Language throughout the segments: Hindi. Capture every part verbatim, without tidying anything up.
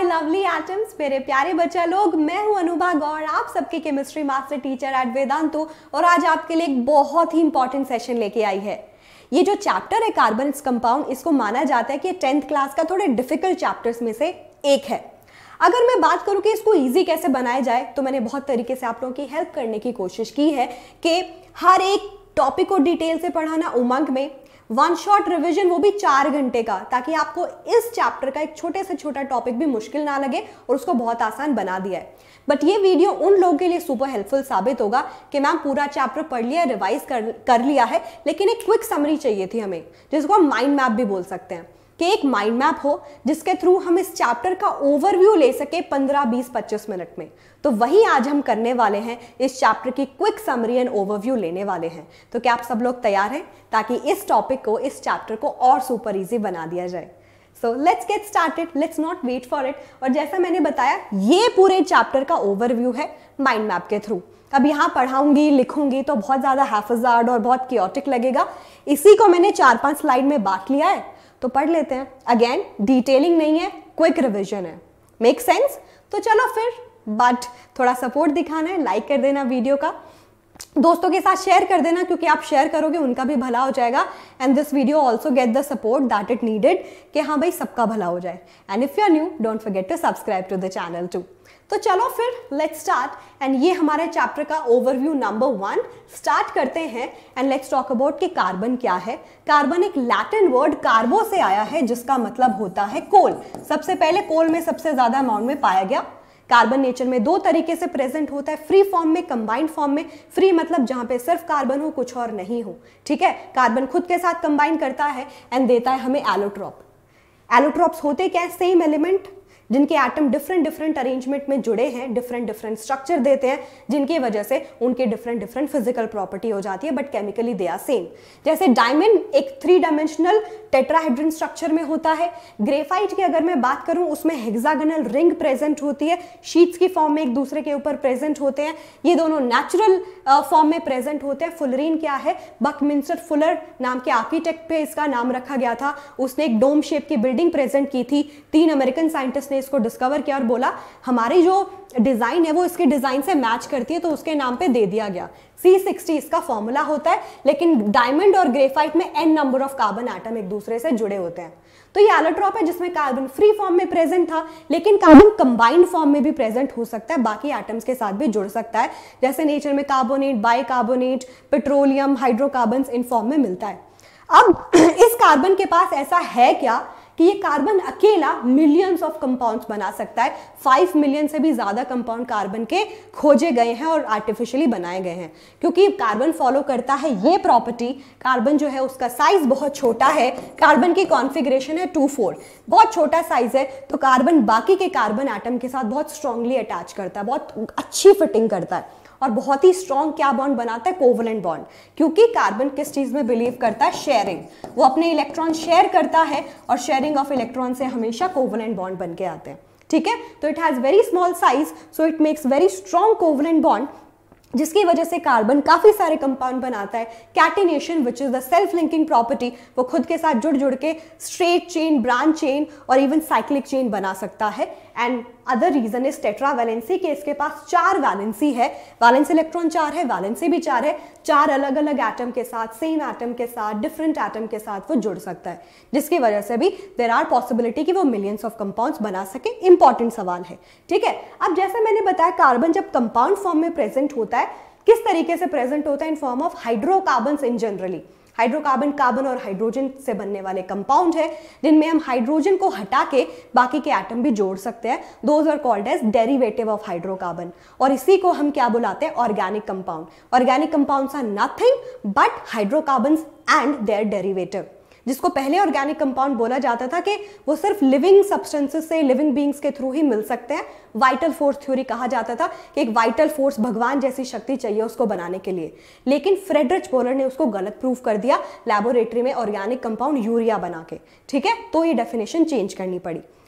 माय लवली एटम्स, मेरे प्यारे बच्चा लोग। मैं हूं अनुभा गौड़, आप सबके chemistry master teacher at Vedantu, और आज आपके लिए एक बहुत ही इंपॉर्टेंट सेशन लेके आई है। ये जो चैप्टर है कार्बन कंपाउंड, इसको माना जाता है कि टेंथ क्लास का थोड़े डिफिकल्ट चैप्टर्स में से एक है। अगर मैं बात करूं कि इसको इजी कैसे बनाया जाए, तो मैंने बहुत तरीके से आप लोगों की हेल्प करने की कोशिश की है कि हर एक टॉपिक को डिटेल से पढ़ाना, उमंग में वन शॉट रिवीजन, वो भी चार घंटे का, ताकि आपको इस चैप्टर का एक छोटे से छोटा टॉपिक भी मुश्किल ना लगे और उसको बहुत आसान बना दिया है। बट ये वीडियो उन लोगों के लिए सुपर हेल्पफुल साबित होगा कि मैम पूरा चैप्टर पढ़ लिया, रिवाइज कर कर लिया है, लेकिन एक क्विक समरी चाहिए थी हमें, जिसको हम माइंड मैप भी बोल सकते हैं, कि एक माइंड मैप हो जिसके थ्रू हम इस चैप्टर का ओवरव्यू ले सके पंद्रह बीस पच्चीस मिनट में। तो वही आज हम करने वाले हैं, इस चैप्टर की क्विक समरी एंड ओवरव्यू लेने वाले हैं। तो क्या आप सब लोग तैयार हैं, ताकि इस टॉपिक को, इस चैप्टर को और सुपर इजी बना दिया जाए। So let's get started, let's not wait for it. और जैसा मैंने बताया, ये पूरे चैप्टर का ओवरव्यू है माइंड मैप के थ्रू। अब यहाँ पढ़ाऊंगी, लिखूंगी तो बहुत ज्यादा हैफजार्ड और बहुत क्योटिक लगेगा। इसी को मैंने चार पांच स्लाइड में बांट लिया है, तो पढ़ लेते हैं। अगेन डिटेलिंग नहीं है, क्विक रिवीजन है। Make sense? तो चलो फिर, बट थोड़ा सपोर्ट दिखाना है, लाइक कर देना वीडियो का, दोस्तों के साथ शेयर कर देना, क्योंकि आप शेयर करोगे उनका भी भला हो जाएगा। And this video also get the support that it needed, कि हाँ भाई सबका भला हो जाए। And if you are new, don't forget to subscribe to the channel too. तो चलो फिर लेट्स स्टार्ट। एंड ये हमारे चैप्टर का ओवरव्यू नंबर वन स्टार्ट करते हैं। एंड लेट्स टॉक अबाउट कि कार्बन क्या है। कार्बन एक लैटिन वर्ड कार्बो से आया है, जिसका मतलब होता है कोल। सबसे पहले कोल में सबसे ज्यादा अमाउंट में पाया गया। कार्बन नेचर में दो तरीके से प्रेजेंट होता है, फ्री फॉर्म में, कंबाइंड फॉर्म में। फ्री मतलब जहां पे सिर्फ कार्बन हो, कुछ और नहीं हो, ठीक है। कार्बन खुद के साथ कंबाइन करता है एंड देता है हमें एलोट्रॉप। एलोट्रॉप्स होते क्या है? सेम एलिमेंट जिनके एटम डिफरेंट डिफरेंट अरेंजमेंट में जुड़े हैं, डिफरेंट डिफरेंट स्ट्रक्चर देते हैं, जिनकी वजह से उनके डिफरेंट डिफरेंट फिजिकल प्रॉपर्टी हो जाती है, but chemically they are same. जैसे डायमंड एक थ्री डायमेंशनल टेट्राहेड्रन स्ट्रक्चर में होता है। ग्रेफाइट की अगर मैं बात करूं, उसमें हेक्सागोनल रिंग प्रेजेंट होती है, शीट्स की फॉर्म में एक दूसरे के ऊपर प्रेजेंट होते हैं। ये दोनों नेचुरल फॉर्म में प्रेजेंट होते हैं। फुलरीन क्या है? बकमिंस्टर फुलर नाम के आर्किटेक्ट पे इसका नाम रखा गया था। उसने एक डोम शेप की बिल्डिंग प्रेजेंट की थी। तीन अमेरिकन साइंटिस्ट ने इसको डिस्कवर किया और बोला हमारी जो डिजाइन है वो इसके डिजाइन से मैच करती है, तो उसके नाम पे दे दिया गया। सी सिक्सटी इसका फॉर्मूला होता है, लेकिन डायमंड और ग्रेफाइट में n number of carbon atom एक दूसरे से जुड़े होते हैं। तो ये एलोट्रॉप है, जिसमें कार्बन फ्री फॉर्म में प्रेजेंट था, लेकिन कार्बन कंबाइंड फॉर्म में भी प्रेजेंट हो सकता है, बाकी एटम्स के साथ भी जुड़ सकता है। जैसे नेचर में कार्बोनेट, बाइकार्बोनेट, पेट्रोलियम, हाइड्रोकार्बन इन फॉर्म में मिलता है। अब इस कार्बन के पास ऐसा है क्या कि ये कार्बन अकेला मिलियंस ऑफ कंपाउंड्स बना सकता है। फाइव मिलियन से भी ज्यादा कंपाउंड कार्बन के खोजे गए हैं और आर्टिफिशियली बनाए गए हैं, क्योंकि कार्बन फॉलो करता है ये प्रॉपर्टी। कार्बन जो है उसका साइज बहुत छोटा है, कार्बन की कॉन्फ़िगरेशन है टू फोर, बहुत छोटा साइज है, तो कार्बन बाकी के कार्बन एटम के साथ बहुत स्ट्रांगली अटैच करता है, बहुत अच्छी फिटिंग करता है, और बहुत ही स्ट्रॉन्ग क्या बॉन्ड बनाता है? Covalent bond. क्योंकि कार्बन किस चीज में बिलीव करता है? शेयरिंग। वो अपने इलेक्ट्रॉन शेयर करता है, और शेयरिंग ऑफ इलेक्ट्रॉन से हमेशा कोवलेंट बॉन्ड बन के आते हैं, ठीक है। तो it has very small size, so it makes very strong covalent bond, जिसकी वजह से कार्बन काफी सारे कंपाउंड बनाता है। Catenation which is the self linking property, वो खुद के साथ जुड़ जुड़ के स्ट्रेट चेन, ब्रांच चेन और इवन साइक्लिक चेन बना सकता है। And other reason is tetravalency, के इसके पास चार वैलेंसी है, वैलेंस इलेक्ट्रॉन चार है, वैलेंसी भी चार है। चार अलग अलग एटम के साथ, सेम एटम के साथ, डिफरेंट एटम के साथ वो जुड़ सकता है, जिसकी वजह से भी देर आर पॉसिबिलिटी कि वो मिलियंस ऑफ कंपाउंड्स बना सके। इंपॉर्टेंट सवाल है, ठीक है। अब जैसे मैंने बताया, कार्बन जब कंपाउंड फॉर्म में प्रेजेंट होता है, किस तरीके से प्रेजेंट होता है? In form of hydrocarbons in generally. Hydrocarbon carbon और हाइड्रोजन से बनने वाले कंपाउंड है, जिनमें हम हाइड्रोजन को हटा के बाकी के एटम भी जोड़ सकते हैं। Those are called as derivative of hydrocarbon, और इसी को हम क्या बुलाते हैं? Organic compound. Organic compounds are nothing but hydrocarbons and their derivative, जिसको पहले ऑर्गेनिक कंपाउंड बोला जाता था कि वो सिर्फ लिविंग सब्सटेंसेस से, लिविंग बींग्स के थ्रू ही मिल सकते हैं। वाइटल फोर्स थ्योरी कहा जाता था कि एक वाइटल फोर्स, भगवान जैसी शक्ति चाहिए उसको बनाने के लिए, लेकिन फ्रेडरिच पोलर ने उसको गलत प्रूव कर दिया लैबोरेटरी में ऑर्गेनिक कंपाउंड यूरिया बना के, ठीक है। तो ये डेफिनेशन चेंज करनी पड़ी।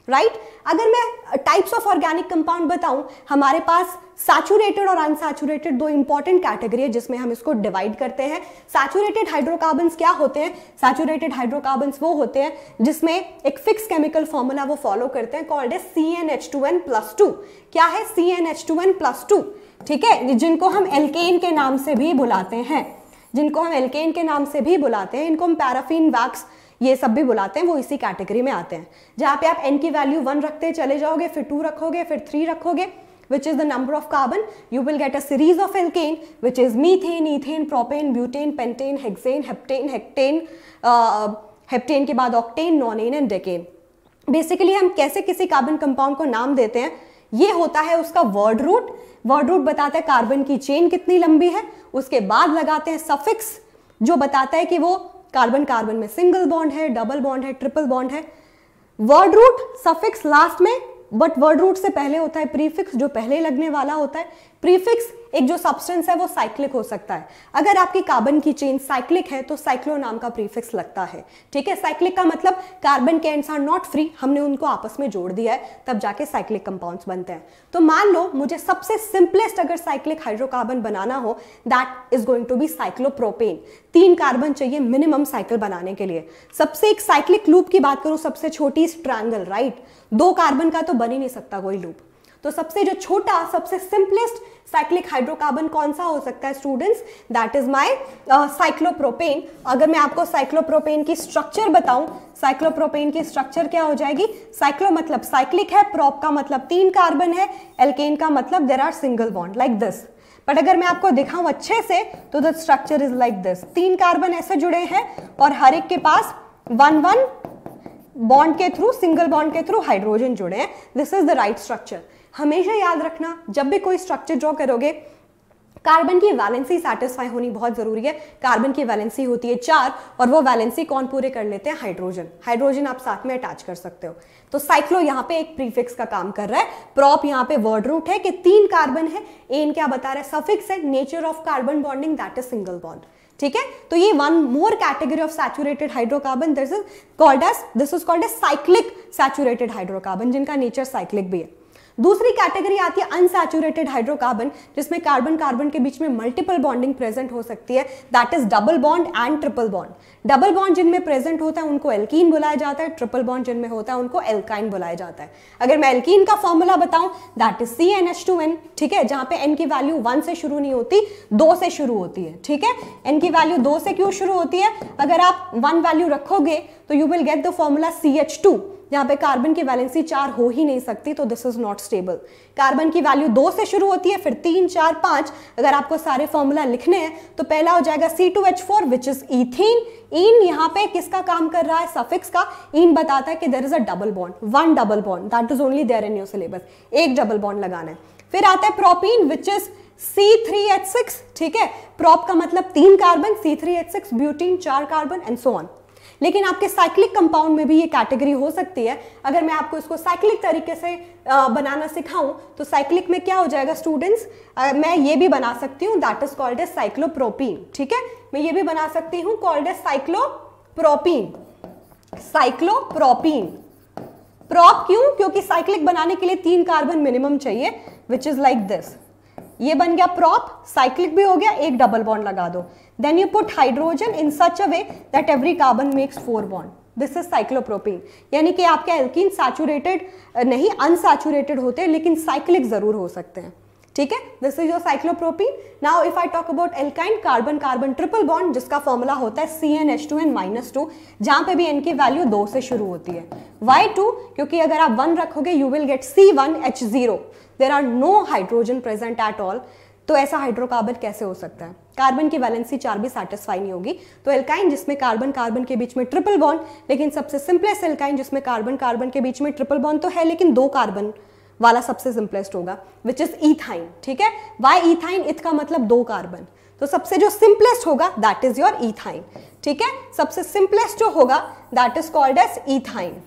Right right? अगर मैं टाइप्स ऑफ ऑर्गेनिक कंपाउंड बताऊं, हमारे पास सैचुरेटेड और अनसैचुरेटेड दो इंपॉर्टेंट कैटेगरी है जिसमें हम इसको डिवाइड करते हैं। सैचुरेटेड हाइड्रोकार्बन्स क्या होते हैं? सैचुरेटेड हाइड्रोकार्बन्स वो होते हैं जिसमें एक फिक्स केमिकल फॉर्मूला वो फॉलो करते हैं, कॉल्ड है C N H two N plus two. क्या है? C N H two N plus two, ठीक है, जिनको हम एल्केन के नाम से भी बुलाते हैं, जिनको हम एल्केन के नाम से भी बुलाते हैं, इनको हम पैराफिन, वैक्स, ये सब भी बुलाते हैं, वो इसी कैटेगरी में आते हैं। जहां पे आप n की वैल्यू वन रखते चले जाओगे, फिर टू रखोगे, फिर थ्री रखोगे, which is the number of carbon, you will get a series of alkane which is methane, ethane, propane, butane, pentane, hexane, heptane, hectane, uh, heptane के बाद octane, nonane and decane। Basically हम कैसे किसी कार्बन कंपाउंड को नाम देते हैं, ये होता है उसका वर्ड रूट। वर्ड रूट बताता है कार्बन की चेन कितनी लंबी है, उसके बाद लगाते हैं सफिक्स जो बताता है कि वो कार्बन कार्बन में सिंगल बॉन्ड है, डबल बॉन्ड है, ट्रिपल बॉन्ड है। वर्ड रूट, सफिक्स लास्ट में, बट वर्ड रूट से पहले होता है प्रीफिक्स जो पहले लगने वाला होता है। प्रीफिक्स एक जो सब्सटेंस है वो साइक्लिक हो सकता है। अगर आपकी कार्बन की चेन साइक्लिक है तो साइक्लो नाम का प्रीफिक्स लगता है, ठीक है। साइक्लिक का मतलब कार्बन के एंड्स आर नॉट फ्री, हमने उनको आपस में जोड़ दिया है, तब जाके साइक्लिक कंपाउंड्स बनते हैं। तो मान लो मुझे सबसे सिंपलेस्ट अगर साइक्लिक हाइड्रोकार्बन बनाना हो, that is going to be cyclopropane. तीन कार्बन चाहिए मिनिमम साइकिल बनाने के लिए। सबसे एक साइक्लिक लूप की बात करूं, सबसे छोटी ट्रायंगल, राइट, दो कार्बन का तो बन ही नहीं सकता कोई लूप। तो सबसे जो छोटा, सबसे सिंपलेस्ट साइक्लिक हाइड्रोकार्बन कौन सा हो सकता है students? That is my cyclopropane. अगर मैं आपको साइक्लोप्रोपेन की स्ट्रक्चर बताऊं, साइक्लोप्रोपेन की स्ट्रक्चर क्या हो जाएगी? साइक्लो मतलब साइक्लिक है, प्रोप का मतलब तीन कार्बन है, एल्केन का मतलब there are single bond like this. But अगर मैं आपको दिखाऊं अच्छे से तो the structure is like this. तीन कार्बन ऐसे जुड़े हैं और हर एक के पास वन वन बॉन्ड के थ्रू, सिंगल बॉन्ड के थ्रू हाइड्रोजन जुड़े हैं। This is the right structure. हमेशा याद रखना, जब भी कोई स्ट्रक्चर ड्रॉ करोगे, कार्बन की वैलेंसी सेटिस्फाई होनी बहुत जरूरी है। कार्बन की वैलेंसी होती है चार और वो वैलेंसी कौन पूरे कर लेते हैं? हाइड्रोजन। हाइड्रोजन आप साथ में अटैच कर सकते हो। तो साइक्लो यहाँ पे एक प्रीफिक्स का काम कर रहा है, प्रॉप यहाँ पे वर्ड रूट है कि तीन कार्बन है, एन क्या बता रहा है? सफिक्स है, nature of carbon bonding that is single bond, ठीक है। तो ये one more category of saturated hydrocarbon, this is called as this is called as cyclic saturated hydrocarbon, जिनका नेचर साइक्लिक भी है। दूसरी कैटेगरी आती है अनसैचुरेटेड हाइड्रोकार्बन, जिसमें कार्बन कार्बन के बीच में मल्टीपल बॉन्डिंग प्रेजेंट हो सकती है, that is double bond and triple bond. Double bond जिनमें प्रेजेंट होता है उनको एल्कीन बुलाया जाता है, ट्रिपल बॉन्ड जिनमें होता है उनको एल्काइन बुलाया जाता है। अगर मैं एल्कीन का फॉर्मूला बताऊं, that is C N H two n, ठीक है, जहां पे एन की वैल्यू वन से शुरू नहीं होती, दो से शुरू होती है, ठीक है। एन की वैल्यू दो से क्यों शुरू होती है? अगर आप वन वैल्यू रखोगे तो you will get the formula C H two, जहां पे कार्बन की वैलेंसी चार हो ही नहीं सकती, तो this is not stable. Carbon की वैल्यू दो से शुरू होती है, फिर तीन, चार, पांच। अगर आपको सारे फॉर्मूला लिखने हैं तो पहला हो जाएगा C two H four which is ethene. इन यहाँ पे किसका काम कर रहा है? सफिक्स का। इन बताता है कि there is a double bond, one double bond, that is only there in your syllabus, एक डबल बॉन्ड लगाना है। फिर आता है propene which is C three H six, ठीक है। प्रोप का मतलब तीन carbon, C three H six, butene चार कार्बन एंड सो ऑन। लेकिन आपके साइक्लिक कंपाउंड में भी ये कैटेगरी हो सकती है। अगर मैं आपको इसको साइक्लिक तरीके से बनाना सिखाऊं तो साइक्लिक में क्या हो जाएगा स्टूडेंट्स? मैं ये भी बना सकती हूँ, that is called as cyclopropene, ठीक है। मैं ये भी बना सकती हूँ, called as cyclopropene. Cyclopropene prop क्यों? क्योंकि साइक्लिक बनाने के लिए तीन कार्बन मिनिमम चाहिए, विच इज लाइक दिस। ये बन गया प्रॉप, साइक्लिक भी हो गया, एक डबल बॉन्ड लगा दो। Then you put hydrogen in such a way that every carbon makes four bond. This is cyclopropene. यानी कि आपके एल्कीन सैचुरेटेड नहीं, अनसैचुरेटेड होते हैं, लेकिन साइक्लिक जरूर हो सकते हैं, ठीक है। This is your cyclopropene. Now if I talk about alkyne, carbon carbon triple bond, जिसका फॉर्मूला होता है C N H two n minus two, जहां पे भी एन की वैल्यू दो से शुरू होती है। Why two? क्योंकि अगर आप वन रखोगे you will get C one H zero, there are no hydrogen present at all. तो ऐसा हाइड्रोकार्बन कैसे हो सकता है? कार्बन की वैलेंसी चार भी सेटिस्फाई नहीं होगी। तो एल्काइन जिसमें कार्बन कार्बन के बीच में ट्रिपल बॉन्ड, लेकिन सबसे सिंपलेस्ट एल्काइन जिसमें कार्बन कार्बन के बीच में ट्रिपल बॉन्ड तो है, लेकिन दो कार्बन वाला सबसे सिंपलेस्ट होगा, विच इज इथाइन, ठीक है। Why ethyne? इथ का मतलब दो कार्बन, तो सबसे जो सिंपलेस्ट होगा दैट इज योर इथाइन, ठीक है। सबसे सिंपलेस्ट जो होगा that is called as ethyne.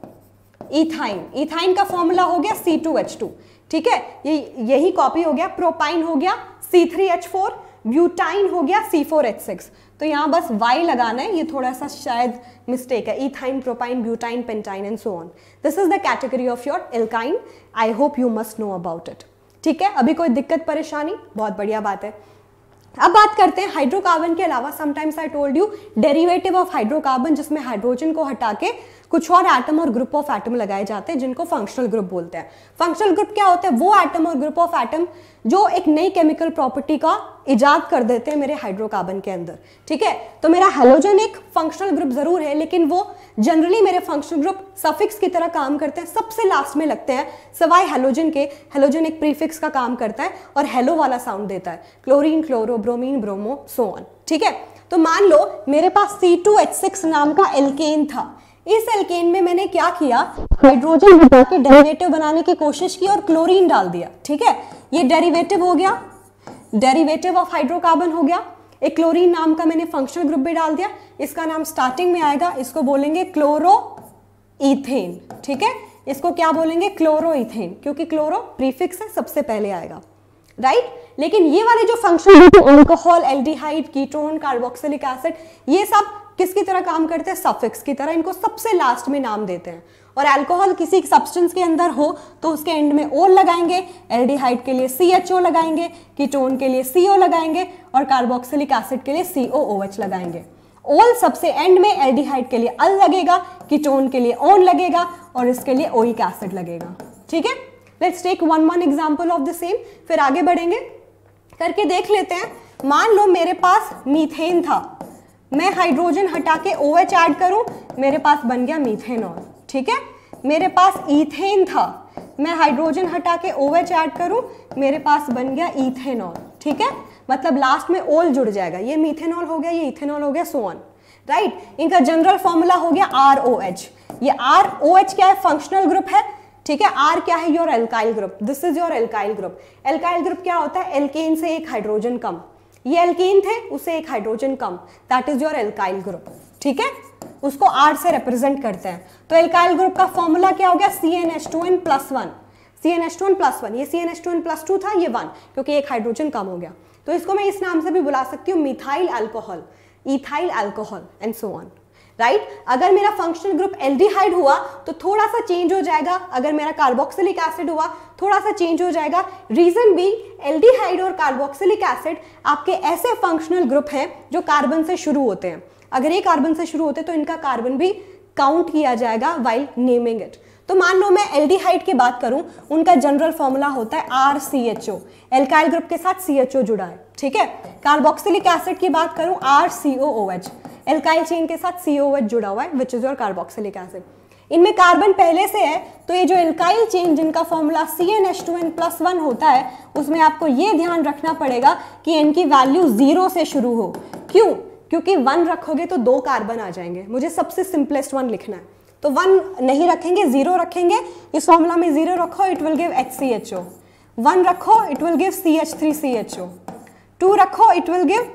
Ethyne ethyne का फॉर्मूला हो गया सी टू एच टू, ठीक है। ये यही कॉपी हो गया। प्रोपाइन हो गया C three H four, butyne हो गया सी फोर एच सिक्स। तो यहाँ बस वाई लगाना है, ये थोड़ा सा शायद मिस्टेक है, ethyne, propyne, butyne, pentyne and so on. This is the category of your alkyne, I hope you must know about it. ठीक है, अभी कोई दिक्कत परेशानी? बहुत बढ़िया बात है। अब बात करते हैं हाइड्रोकार्बन के अलावा, sometimes I told you derivative of hydrocarbon, जिसमें हाइड्रोजन को हटा के कुछ और एटम और ग्रुप ऑफ एटम लगाए जाते हैं जिनको फंक्शनल ग्रुप बोलते हैं। फंक्शनल ग्रुप क्या होता है? वो एटम और ग्रुप ऑफ एटम जो एक नई केमिकल प्रॉपर्टी का इजाद कर देते हैं मेरे हाइड्रोकार्बन के अंदर। ठीक है, तो मेरा हेलोजन एक फंक्शनल ग्रुप जरूर है, लेकिन वो जनरली मेरे फंक्शनल ग्रुप सफिक्स की तरह काम करते हैं, सबसे लास्ट में लगते हैं सवाई हेलोजन के। हेलोजन एक प्रीफिक्स का काम करता है और हेलो वाला साउंड देता है, chlorine, chloro, bromine, bromo, so on. ठीक है, तो मान लो मेरे पास सी टू एच सिक्स नाम का एल्केन था। इस एल्केन में मैंने क्या किया? हाइड्रोजन हटा के डेरिवेटिव बनाने की कोशिश की और क्लोरीन डाल दिया। ठीक है, ये डेरिवेटिव हो गया, डेरिवेटिव ऑफ हाइड्रोकार्बन हो गया। एक क्लोरीन नाम का मैंने फंक्शनल ग्रुप भी डाल दिया, इसका नाम स्टार्टिंग में आएगा, इसको बोलेंगे क्लोरो इथेन। ठीक है, इसको क्या बोलेंगे? क्लोरो इथेन, क्योंकि क्लोरो प्रीफिक्स है, सबसे पहले आएगा, राइट। लेकिन ये वाले जो functional group, alcohol, aldehyde, ketone, carboxylic acid, ये सब किसकी तरह काम करते हैं? सफिक्स की तरह, इनको सबसे लास्ट में नाम देते हैं। और अल्कोहल किसी सब्सटेंस के अंदर हो तो उसके एंड में ओल लगाएंगे, एल्डिहाइड के लिए सी एच ओ लगाएंगे, कीटोन के लिए सी ओ लगाएंगे और कार्बोक्सिलिक एसिड के लिए सी ओ ओ एच लगाएंगे। ओल सबसे एंड में, एल्डिहाइड के लिए अल लगेगा, कीटोन के लिए ओन लगेगा और इसके लिए ओइक एसिड लगेगा। ठीक है, let's take one one example of the same, फिर आगे बढ़ेंगे, करके देख लेते हैं। मान लो मेरे पास मीथेन था, मैं हाइड्रोजन हटा के OH ऐड करूं, मेरे पास बन गया मीथेनॉल। ठीक है, मेरे पास इथेन था, मैं हाइड्रोजन हटा के OH ऐड करूं, मेरे पास बन गया इथेनॉल। ठीक है, मतलब लास्ट में ओल जुड़ जाएगा, ये मीथेनॉल हो गया, ये इथेनॉल हो गया, सो ऑन, राइट। इनका जनरल फॉर्मूला हो गया आर ओ एच। ये आर ओ एच क्या है? फंक्शनल ग्रुप है। ठीक है, आर क्या है? Your alkyl group, this is your alkyl group. Alkyl group क्या होता है? एल्केन से एक हाइड्रोजन कम, ये एल्केन थे, उसे एक हाइड्रोजन कम, that is your alkyl group. ठीक है, उसको आर से रिप्रेजेंट करते हैं। तो एल्काइल ग्रुप का फॉर्मूला क्या हो गया? C N H two N plus one, C N H two N plus one, ये C N H two N plus two था, ये वन, क्योंकि एक हाइड्रोजन कम हो गया। तो इसको मैं इस नाम से भी बुला सकती हूँ, methyl alcohol, ethyl alcohol and so on, right. अगर मेरा फंक्शनल ग्रुप एल्डिहाइड हुआ तो थोड़ा सा चेंज हो जाएगा, अगर मेरा कार्बोक्सिलिक एसिड हुआ थोड़ा सा चेंज हो जाएगा। रीजन भी एल्डिहाइड और कार्बोक्सिलिक एसिड आपके ऐसे फंक्शनल ग्रुप हैं जो कार्बन से शुरू होते हैं। अगर ये कार्बन से शुरू होते तो इनका कार्बन भी काउंट किया जाएगा वाइल नेमिंग इट। तो मान लो मैं एल्डिहाइड की बात करूं, उनका जनरल फॉर्मूला होता है R C H O, alkyl group के साथ सी एच ओ जुड़ा है। ठीक है, कार्बोक्सिलिक एसिड की बात करूं, R C O O H, alkyl chain के साथ सी ओ एच जुड़ा हुआ है, which is your carboxylic acid. इनमें कार्बन पहले से है, तो ये जो एल्काइल चेन जिनका formula C N H two N plus one होता है, उसमें आपको ये ध्यान रखना पड़ेगा कि इनकी वैल्यू जीरो से शुरू हो। क्यों? क्योंकि वन रखोगे तो दो कार्बन आ जाएंगे, मुझे सबसे सिंपलेस्ट वन लिखना है, तो वन नहीं रखेंगे, जीरो रखेंगे। इस फॉर्मूला में जीरो रखो, it will give H C H O, one रखो, it will give C H three C H O, two रखो, it will give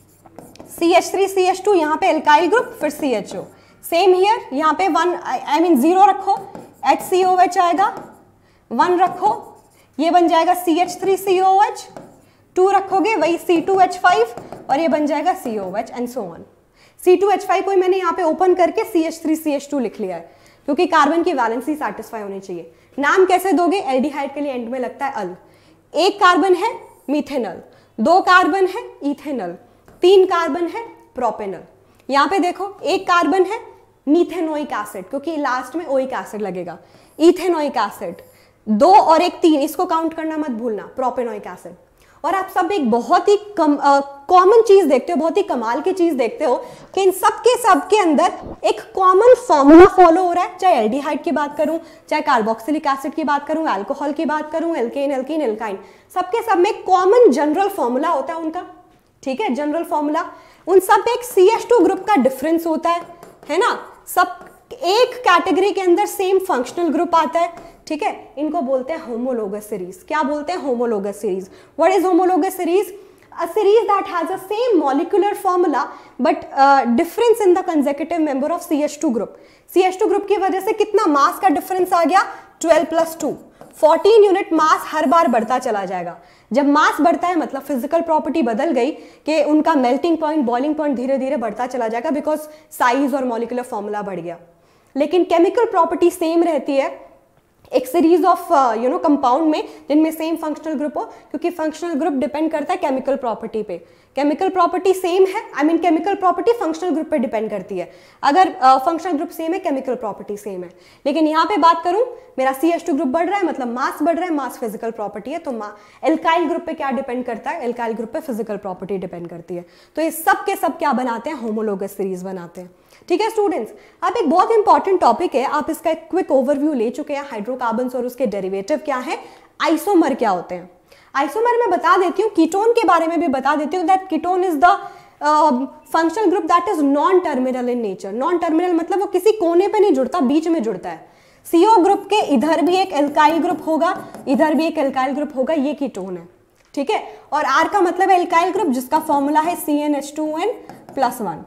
C H three C H two, यहाँ पे एल्काइल ग्रुप, फिर C H O. Same here, यहाँ पे वन आई मीन जीरो रखो, एच सी ओ एच आएगा, वन रखो, ये बन जाएगा C H three C O H, two रखोगे वही सी टू एच फाइव और ये बन जाएगा C O H and so on. C two H five को मैंने यहाँ पे ओपन करके C H three C H two लिख लिया है, क्योंकि कार्बन की वैलेंसी सेटिस्फाई होनी चाहिए। नाम कैसे दोगे? एल्डिहाइड के लिए एंड में लगता है अल, एक कार्बन है मीथेनल, दो कार्बन है इथेनल, तीन कार्बन है प्रोपेनल। यहाँ पे देखो एक कार्बन है मीथेनोइक एसिड, क्योंकि लास्ट में ओइक एसिड लगेगा, इथेनोइक एसिड, दो और एक तीन, इसको काउंट करना मत भूलना, प्रोपेनोइक एसिड। और आप सब एक बहुत ही कॉमन चीज देखते हो, बहुत ही कमाल की चीज देखते हो कि इन सब के सब के अंदर एक कॉमन फॉर्मूला फॉलो हो रहा है। चाहे एल्डिहाइड की बात करूं, चाहे कार्बोक्सिलिक एसिड की बात करूं, अल्कोहल की बात करूं, एल्केन, एल्कीन, एल्काइन, सबके सब में कॉमन जनरल फॉर्मूला होता है उनका। ठीक है, जनरल फॉर्मूला। उन सब में एक सी एच टू ग्रुप का डिफरेंस होता है, है ना। सब एक कैटेगरी के अंदर सेम फंक्शनल ग्रुप आता है। ठीक है, इनको बोलते हैं होमोलोगस सीरीज। क्या बोलते हैं? Homologous series. What is homologous series? A series that has the same molecular formula but uh, difference in the consecutive member of C H two group. C H two group की वजह से कितना मास का डिफरेंस आ गया? Twelve plus two. Fourteen unit mass हर बार बढ़ता चला जाएगा। जब मास बढ़ता है मतलब फिजिकल प्रॉपर्टी बदल गई कि उनका मेल्टिंग पॉइंट, बॉइलिंग पॉइंट धीरे धीरे बढ़ता चला जाएगा बिकॉज साइज और मॉलिक्यूलर फॉर्मूला बढ़ गया। लेकिन केमिकल प्रॉपर्टी सेम रहती है एक series of you know compound में जिनमें सेम फंक्शनल ग्रुप हो, क्योंकि फंक्शनल ग्रुप डिपेंड करता है केमिकल प्रॉपर्टी पे। केमिकल प्रॉपर्टी सेम है, I mean chemical property functional group पे डिपेंड करती है। अगर फंक्शनल ग्रुप सेम है, केमिकल प्रॉपर्टी सेम है। लेकिन यहाँ पे बात करूं, मेरा सी एच टू ग्रुप बढ़ रहा है मतलब मास बढ़ रहा है, मास फिजिकल प्रॉपर्टी है, तो एल्काइल ग्रुप पे क्या डिपेंड करता है? एल्काइल ग्रुप पे फिजिकल प्रॉपर्टी डिपेंड करती है। तो ये सब के सब क्या बनाते हैं? होमोलोगस सीरीज बनाते हैं। ठीक है स्टूडेंट्स, अब एक बहुत इंपॉर्टेंट टॉपिक है, आप इसका एक क्विक ओवरव्यू ले चुके हैं, हाइड्रोकार्बन्स और उसके डेरिवेटिव क्या है, आइसोमर क्या होते हैं। आइसोमर में बता देती हूँ, कीटोन के बारे में भी बता देती हूँ, that ketone is the functional group that is non terminal in nature. Non terminal मतलब वो किसी कोने पे नहीं जुड़ता, बीच में जुड़ता है। सीओ ग्रुप के इधर भी एक एल्काइल ग्रुप होगा, इधर भी एक एल्काइल ग्रुप होगा, ये कीटोन है। ठीक है, और आर का मतलब है एल्काइल ग्रुप जिसका फॉर्मूला है C N H two N plus one,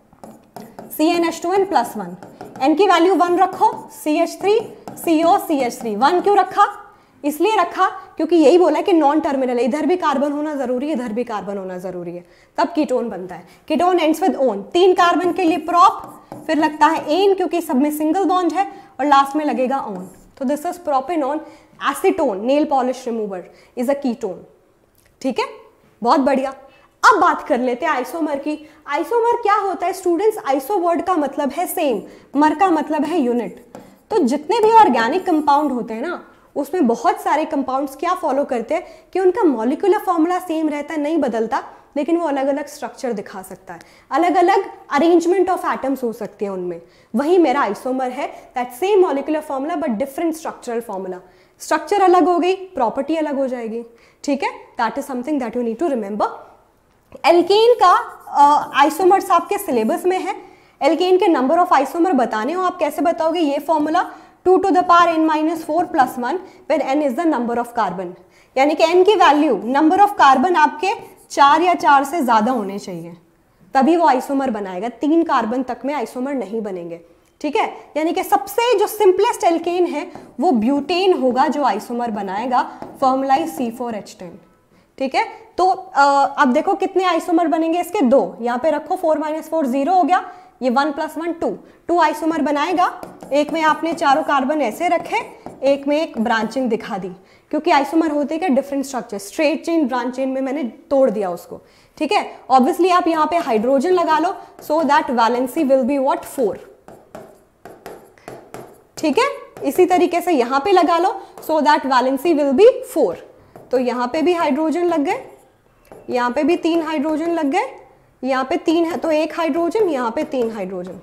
C N H two N plus one. N की वैल्यू वन रखो, C H three C O C H three. One क्यों रखा? इसलिए रखा क्योंकि यही बोला कि नॉन टर्मिनल है, इधर भी कार्बन होना जरूरी है, इधर भी कार्बन होना जरूरी है, तब कीटोन बनता है। कीटोन एंड्स विद ओन, तीन कार्बन के लिए प्रॉप, फिर लगता है एन क्योंकि सब में सिंगल बॉन्ड है, और लास्ट में लगेगा ऑन। तो this is propanone. Acetone, nail polish remover, is a ketone. ठीक है, बहुत बढ़िया। अब बात कर लेते हैं आइसोमर की। आइसोमर क्या होता है स्टूडेंट्स? आइसो वर्ड का मतलब है सेम, मर का मतलब है यूनिट। तो जितने भी ऑर्गेनिक कंपाउंड होते हैं ना, उसमें बहुत सारे कंपाउंड्स क्या फॉलो करते हैं कि उनका मॉलिक्यूलर फॉर्मूला सेम रहता है, नहीं बदलता, लेकिन वो अलग अलग स्ट्रक्चर दिखा सकता है, अलग अलग अरेंजमेंट ऑफ एटम्स हो सकते हैं उनमें। वही मेरा आइसोमर है, that same molecular formula but different structural formula. Structure अलग हो गई, प्रॉपर्टी अलग हो जाएगी। ठीक है, that is something that you need to remember. Alkane का आइसोमर्स आपके सिलेबस में है। एल्केन के नंबर ऑफ आइसोमर बताने हो, आप कैसे बताओगे? ये formula two to the power N minus four plus one when N is the number of carbon, यानी कि एन की वैल्यू, नंबर ऑफ कार्बन आपके चार या चार से ज्यादा होने चाहिए, तभी वो आइसोमर बनाएगा। तीन कार्बन तक में आइसोमर नहीं बनेंगे। ठीक है, यानी कि सबसे जो सिंपलेस्ट एल्केन है वो ब्यूटेन होगा जो आइसोमर बनाएगा। Formula is C four H ten. ठीक है, तो अब देखो कितने आइसोमर बनेंगे इसके? दो। यहाँ पे रखो, फोर माइनस फोर जीरो हो गया, ये one plus one two, two isomer बनाएगा। एक में आपने चारों कार्बन ऐसे रखे, एक में एक ब्रांचिंग दिखा दी, क्योंकि आइसोमर होते हैं different structure. Straight chain, branch chain में मैंने तोड़ दिया उसको। ठीक है, ऑब्वियसली आप यहाँ पे हाइड्रोजन लगा लो, so that valency will be what? Four. ठीक है, इसी तरीके से यहाँ पे लगा लो, so that valency will be four. तो यहाँ पे भी हाइड्रोजन लग गए, यहाँ पे भी तीन हाइड्रोजन लग गए, यहाँ पे तीन है तो एक हाइड्रोजन, यहाँ पे तीन हाइड्रोजन।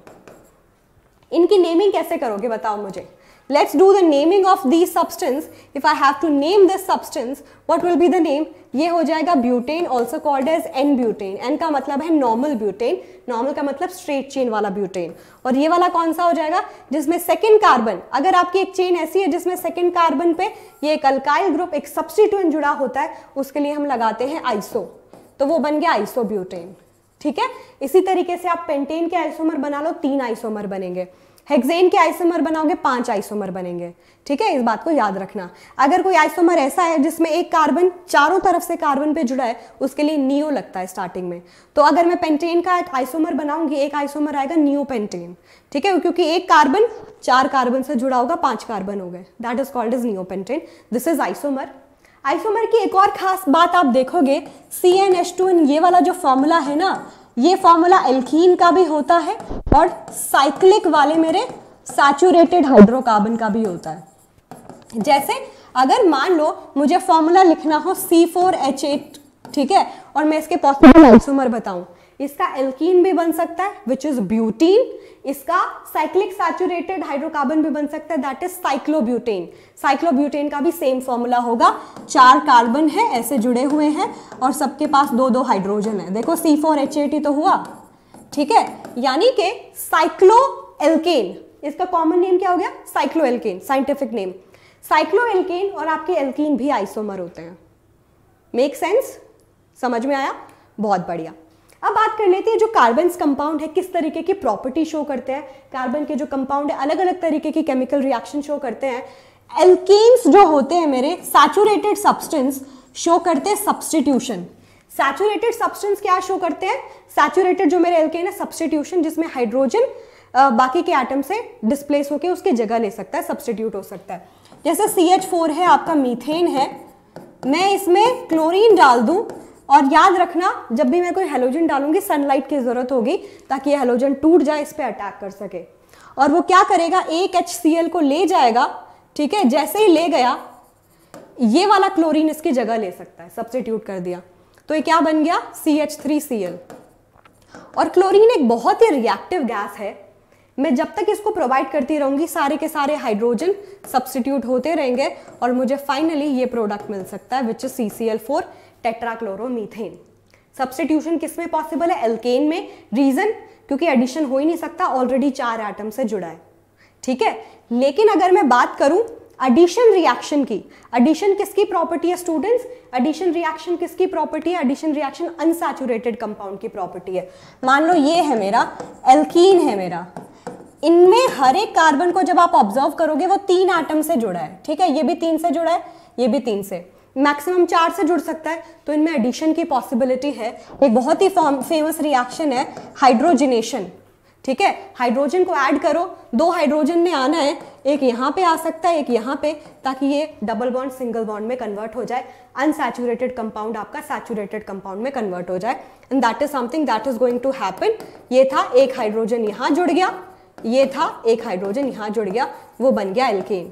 इनकी नेमिंग कैसे करोगे बताओ मुझे? Let's do the naming of the substance. If I have to name this substance, what will be the name? ये हो जाएगा butane, also called as N butane. N का मतलब है नॉर्मल ब्यूटेन, नॉर्मल का मतलब स्ट्रेट चेन वाला ब्यूटेन। और ये वाला कौन सा हो जाएगा? जिसमें सेकेंड कार्बन, अगर आपकी एक चेन ऐसी है जिसमें सेकेंड कार्बन पे ये एक अल्काइल ग्रुप, एक सब्स्टिट्यूएंट जुड़ा होता है, उसके लिए हम लगाते हैं आइसो, तो वो बन गया आइसो ब्यूटेन। ठीक है, इसी तरीके से आप पेंटेन के आइसोमर बना लो, तीन आइसोमर बनेंगे। हेक्सेन के आइसोमर बनाओगे, पांच आइसोमर बनेंगे। ठीक है, इस बात को याद रखना। अगर कोई आइसोमर ऐसा है जिसमें एक कार्बन चारों तरफ से कार्बन पे जुड़ा है, उसके लिए नियो लगता है स्टार्टिंग में। तो अगर मैं पेंटेन का एक आइसोमर बनाऊंगी, एक आइसोमर आएगा नियो पेंटेन। ठीक है, क्योंकि एक कार्बन चार कार्बन से जुड़ा होगा, पांच कार्बन हो गए, that is called is neo pentane. This is isomer. Isomer की एक और खास बात आप देखोगे, C N H two N, ये वाला जो फॉर्मूला है ना, ये फॉर्मूला एल्कीन का भी होता है और साइक्लिक वाले मेरे सैचुरेटेड हाइड्रोकार्बन का भी होता है। जैसे अगर मान लो मुझे फॉर्मूला लिखना हो सी फोर एच एट, ठीक है, और मैं इसके पॉसिबल आइसोमर बताऊं, इसका एल्कीन भी बन सकता है विच इज ब्यूटीन, इसका साइक्लिक सैचुरेटेड हाइड्रोकार्बन भी बन सकता है, दैट इज साइक्लोब्यूटेन। साइक्लोब्यूटेन का भी सेम फॉर्मूला होगा, चार कार्बन है ऐसे जुड़े हुए हैं और सबके पास दो दो हाइड्रोजन है। देखो सी फोर एच एट ही तो हुआ। ठीक है, यानी कि साइक्लो एल्केन, इसका कॉमन नेम क्या हो गया? Cycloalkane, scientific name. Cycloalkane और आपके एल्कीन भी आइसोमर होते हैं। Make sense? समझ में आया? बहुत बढ़िया। अब बात कर लेते हैं जो कार्बन्स कंपाउंड है किस तरीके की प्रॉपर्टी शो करते हैं। कार्बन के जो कंपाउंड है अलग अलग तरीके की केमिकल रिएक्शन शो करते हैं। एल्केन्स जो होते हैं मेरे, सैचुरेटेड सब्सटेंस शो करते हैं सब्स्टिट्यूशन। सैचुरेटेड सब्सटेंस क्या शो करते हैं? सैचुरेटेड जो मेरे एल्केन है, सब्स्टिट्यूशन, जिसमें हाइड्रोजन बाकी के एटम से डिस्प्लेस होकर उसकी जगह ले सकता है, सब्स्टिट्यूट हो सकता है। जैसे सी एच फोर है आपका, मीथेन है, मैं इसमें क्लोरीन डाल दूं और याद रखना जब भी मैं कोई हेलोजन डालूंगी सनलाइट की जरूरत होगी ताकि ये हेलोजन टूट जाए, इस पे अटैक कर सके। और वो क्या करेगा, एक एच सी एल को ले जाएगा, ठीक है, जैसे ही ले गया ये वाला क्लोरीन इसकी जगह ले सकता है, सब्स्टिट्यूट कर दिया, तो ये क्या बन गया, C H three C L. और क्लोरीन एक बहुत ही रिएक्टिव गैस है, मैं जब तक इसको प्रोवाइड करती रहूंगी सारे के सारे हाइड्रोजन सब्स्टिट्यूट होते रहेंगे और मुझे फाइनली ये प्रोडक्ट मिल सकता है which is C C L four tetrachloromethane. Substitution किसमें पॉसिबल है? एल्केन में। रीजन, क्योंकि एडिशन हो ही नहीं सकता, ऑलरेडी चार एटम से जुड़ा है, ठीक है। लेकिन अगर मैं बात करूं एडिशन रिएक्शन की, एडिशन किसकी प्रॉपर्टी है स्टूडेंट्स? एडिशन रिएक्शन किसकी प्रॉपर्टी है? एडिशन रिएक्शन अनसैचुरेटेड कंपाउंड की प्रॉपर्टी है। मान लो ये है मेरा एल्कीन है मेरा, इनमें हर एक कार्बन को जब आप ऑब्जर्व करोगे वो तीन एटम से जुड़ा है, ठीक है, ये भी तीन से जुड़ा है, ये भी तीन से, मैक्सिमम चार से जुड़ सकता है, तो इनमें एडिशन की पॉसिबिलिटी है। एक बहुत ही फेमस रिएक्शन है हाइड्रोजनेशन, ठीक है, हाइड्रोजन को ऐड करो, दो हाइड्रोजन ने आना है, एक यहाँ पे आ सकता है, एक यहाँ पे, ताकि ये डबल बॉन्ड सिंगल बॉन्ड में कन्वर्ट हो जाए, अनसैचुरेटेड कंपाउंड आपका सैचुरेटेड कंपाउंड में कन्वर्ट हो जाए, and that is something that is going to happen. ये था, एक हाइड्रोजन यहाँ जुड़ गया, ये था, एक हाइड्रोजन यहाँ जुड़ गया, वो बन गया एल्केन।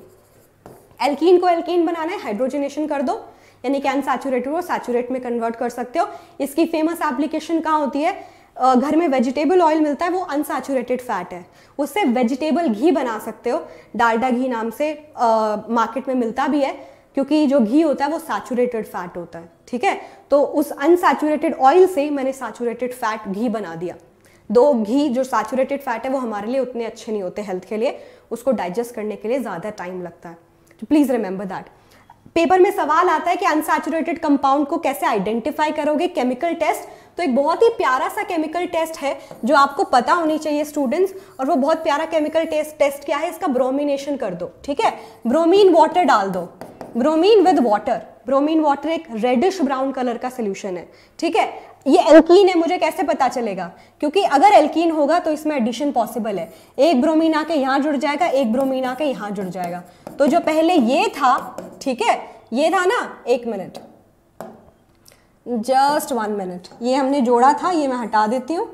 एल्कीन को एल्केन बनाना है, हाइड्रोजनेशन कर दो, यानी कि अनसैचुरेटेड को सैचुरेट में कन्वर्ट कर सकते हो। इसकी फेमस एप्लीकेशन कहाँ होती है? घर में वेजिटेबल ऑयल मिलता है, वो अनसैचुरेटेड फैट है, उससे वेजिटेबल घी बना सकते हो, डालडा घी नाम से मार्केट में मिलता भी है, क्योंकि जो घी होता है वो सैचुरेटेड फैट होता है, ठीक है। तो उस अनसैचुरेटेड ऑयल से मैंने सैचुरेटेड फैट घी बना दिया। दो घी जो सैचुरेटेड फैट है वो हमारे लिए उतने अच्छे नहीं होते हेल्थ के लिए, उसको डाइजेस्ट करने के लिए ज़्यादा टाइम लगता है, तो प्लीज़ रिमेंबर दैट। पेपर में सवाल आता है कि अनसैचुरेटेड कंपाउंड को कैसे आइडेंटिफाई करोगे, केमिकल टेस्ट। तो एक बहुत ही प्यारा सा केमिकल टेस्ट है जो आपको पता होनी चाहिए स्टूडेंट्स, और वो बहुत प्यारा केमिकल टेस्ट टेस्ट क्या है, इसका ब्रोमिनेशन कर दो, ठीक है, ब्रोमीन वाटर डाल दो, bromine with water, bromine water एक रेडिश ब्राउन कलर का सोल्यूशन है, ठीक है। ये एल्कीन है, मुझे कैसे पता चलेगा? क्योंकि अगर एल्कीन होगा तो इसमें एडिशन पॉसिबल है, एक ब्रोमीन आके यहाँ जुड़ जाएगा, एक ब्रोमीन आके यहाँ जुड़ जाएगा। तो जो पहले ये था, ठीक है, ये था ना, एक मिनट, जस्ट वन मिनट, ये हमने जोड़ा था, ये मैं हटा देती हूँ।